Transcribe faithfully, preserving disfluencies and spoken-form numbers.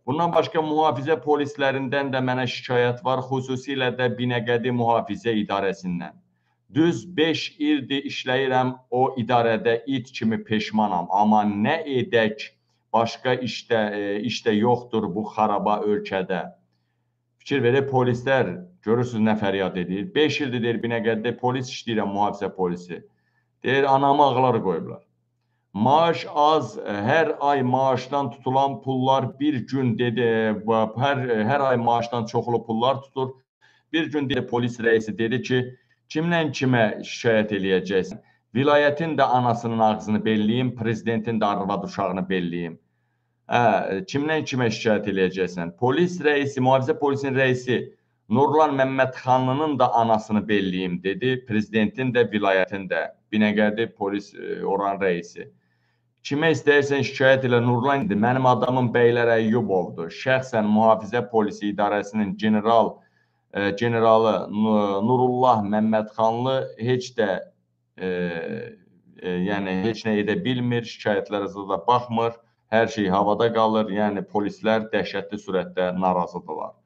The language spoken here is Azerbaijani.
Bundan başqa mühafizə polislərindən də mənə şikayət var, xüsusilə də Binəqədi Mühafizə İdarəsindən. Düz beş ildir işləyirəm o idarədə, it kimi peşmanam. Amma nə edək, başqa işdə, işdə yoxdur bu xaraba ölkədə. Fikir verib polislər, görürsünüz nə fəryad edir. beş ildir deyir Binəqədidə polis işləyirəm, mühafizə polisi. Deyir, anamı ağlar qoyublar. Maaş az, hər ay maaşdan tutulan pullar bir gün dedi, hər, hər ay maaşdan çoxlu pullar tutur. Bir gün dedi, polis rəisi dedi ki, kimlə kimə şikayət eləyəcəksin? Vilayətin də anasının ağzını belləyim, prezidentin də arvad uşağını belləyim. Hə, kimlə kimə şikayət eləyəcəksən? Polis rəisi, mühafizə polisinin rəisi Nurlan Məmmədxanlının da anasını belləyim dedi, prezidentin də, vilayətin də, Binəqədi polis oran rəisi. Kimə istəyirsən şikayət elə Nurlan idi. Mənim adamım Bəylər Əyyubovdur. Şəxsən Mühafizə Polisi İdarəsinin general, e, generalı Nurullah Məmmədxanlı heç də e, e, yəni heç nə edə bilmir, şikayətlərinizə də baxmır. Hər şey havada qalır. Yəni polislər dəhşətli sürətdə narazıdırlar.